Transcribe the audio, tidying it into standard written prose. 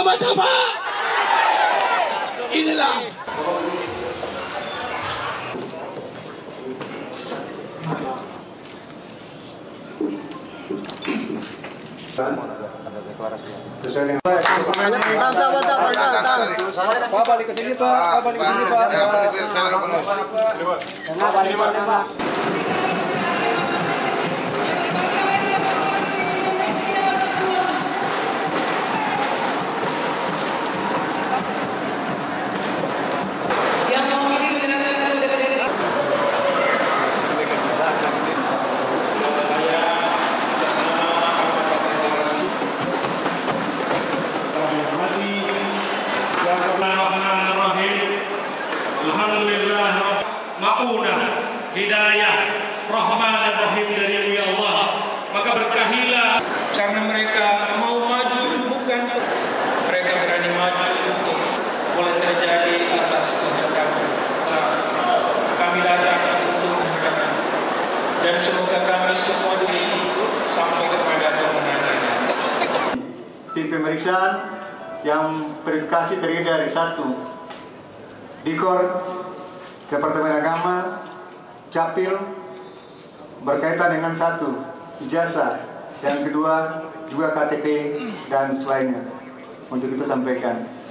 bersama-sama. Inilah Pak, balik ke sini Pak. Balik ke sini Pak. Pak. Alhamdulillah, maunah, hidayah, rahman dan rahim dari Allah. Maka berkahilah karena mereka mau maju, bukan mereka berani maju untuk boleh terjadi atas kehendak kami datang untuk menghadap dan semoga kami semua ini sampai kepada kemenangan. Tim pemeriksaan yang verifikasi terdiri dari 1 Dikor Departemen Agama, Capil berkaitan dengan 1 ijazah, yang kedua juga KTP dan selainnya untuk kita sampaikan.